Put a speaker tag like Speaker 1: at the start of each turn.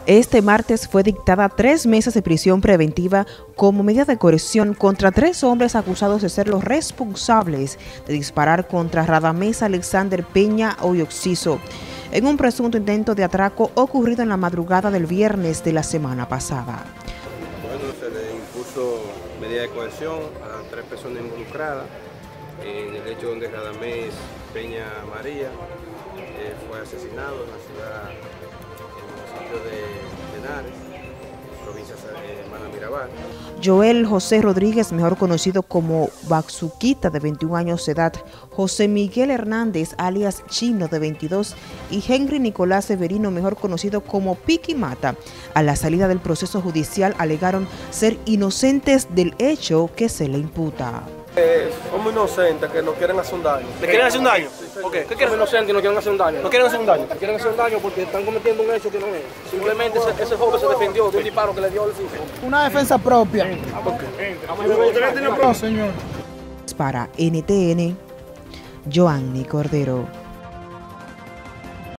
Speaker 1: Este martes fue dictada 3 meses de prisión preventiva como medida de coerción contra 3 hombres acusados de ser los responsables de disparar contra Radamés Alexander Peña Oyoxiso en un presunto intento de atraco ocurrido en la madrugada del viernes de la semana pasada.
Speaker 2: Bueno, se le impuso medida de coerción a 3 personas involucradas en el hecho donde Radamés Peña María fue asesinado en la ciudad, en el municipio de Henares, provincia de Manamirabal.
Speaker 1: Joel José Rodríguez, mejor conocido como Baxuquita, de 21 años de edad, José Miguel Hernández, alias Chino, de 22, y Henry Nicolás Severino, mejor conocido como Piqui Mata, a la salida del proceso judicial alegaron ser inocentes del hecho que se le imputa.
Speaker 3: Somos inocentes, que nos quieren hacer un daño.
Speaker 4: ¿Le quieren hacer un daño?
Speaker 3: Sí,
Speaker 4: ¿Por qué?
Speaker 3: ¿Qué quieren? Somos inocentes y nos quieren hacer un daño.
Speaker 4: ¿No quieren hacer un daño?
Speaker 3: Nos quieren hacer un daño porque están cometiendo un hecho que no es. Simplemente ese joven se defendió de un disparo que le dio al fijo.
Speaker 5: Una defensa propia.
Speaker 1: Para NTN, Joanny Cordero.